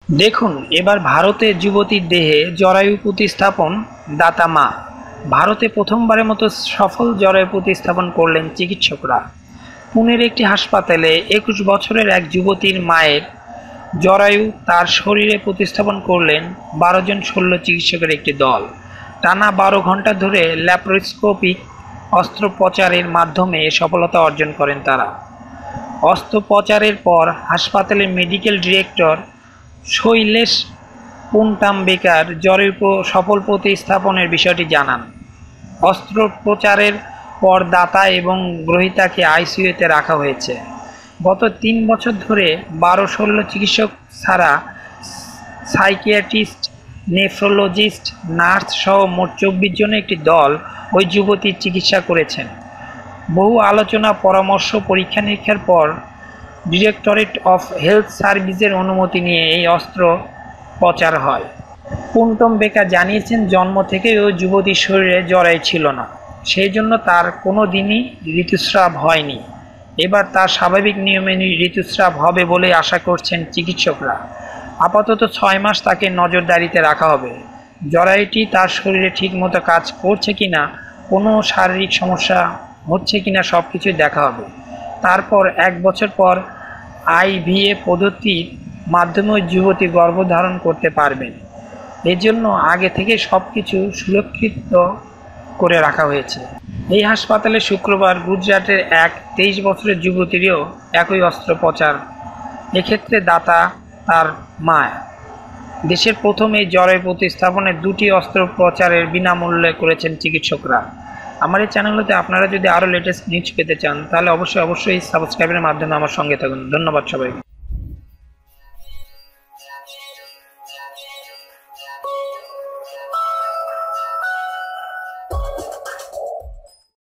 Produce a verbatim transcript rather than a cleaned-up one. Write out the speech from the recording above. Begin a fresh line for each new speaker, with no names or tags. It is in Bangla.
দেখুন এবার ভারতে যুবতীর দেহে জরায়ু প্রতিস্থাপন দাতা মা। ভারতে প্রথমবারের মতো সফল জরায়ু প্রতিস্থাপন করলেন চিকিৎসকরা। পুনের একটি হাসপাতালে একুশ বছরের এক যুবতীর মায়ের জরায়ু তার শরীরে প্রতিস্থাপন করলেন বারো জন শল্য চিকিৎসকের একটি দল। টানা বারো ঘন্টা ধরে ল্যাপারোস্কোপিক অস্ত্রোপচারের মাধ্যমে সফলতা অর্জন করেন তারা। অস্ত্রোপচারের পর হাসপাতালের মেডিকেল ডিরেক্টর শৈলেশ পুনটাম্বেকার জরায়ু সফল প্রতিস্থাপনের বিষয়টি জানান। অস্ত্রোপচারের পর দাতা এবং গ্রহীতাকে আইসিইউতে রাখা হয়েছে। গত তিন বছর ধরে বারো শল্য চিকিৎসক ছাড়া সাইকিয়াট্রিস্ট, নেফ্রোলজিস্ট, নার্স সহ মোট চব্বিশ জনের একটি দল ওই যুবতীর চিকিৎসা করেছেন। বহু আলোচনা, পরামর্শ, পরীক্ষা নিরীক্ষার পর ডিরেক্টরেট অফ হেলথ সার্ভিসের অনুমতি নিয়ে এই অস্ত্রোপচার হয়। পুনটাম্বেকার জানিয়েছেন, জন্ম থেকেই ওই যুবতীর শরীরে জরায়ু ছিল না, সেই জন্য তার কোনো দিনই ঋতুস্রাব হয়নি। এবার তার স্বাভাবিক নিয়মে ঋতুস্রাব হবে বলে আশা করছেন চিকিৎসকরা। আপাতত ছয় মাস তাকে নজরদারিতে রাখা হবে। জরায়ুটি তার শরীরে ঠিকমতো কাজ করছে কিনা, কোনো শারীরিক সমস্যা হচ্ছে কিনা সব কিছুই দেখা হবে। তারপর এক বছর পর আইভিএফ পদ্ধতির মাধ্যমে যুবতী গর্ভধারণ করতে পারবেন। এজন্য আগে থেকে সব কিছু সুরক্ষিত করে রাখা হয়েছে। এই হাসপাতালে শুক্রবার গুজরাটের এক তেইশ বছরের যুবতীরও একই অস্ত্রোপচার। এক্ষেত্রে দাতা তার মা। দেশের প্রথম এই জরায়ু প্রতিস্থাপনের দুটি অস্ত্রোপচারের বিনামূল্যে করেছেন চিকিৎসকরা। আমার এই চ্যানেলতে আপনারা যদি আরও লেটেস্ট নিউজ পেতে চান তাহলে অবশ্যই অবশ্যই সাবস্ক্রাইবের মাধ্যমে আমার সঙ্গে থাকুন। ধন্যবাদ সবাইকে।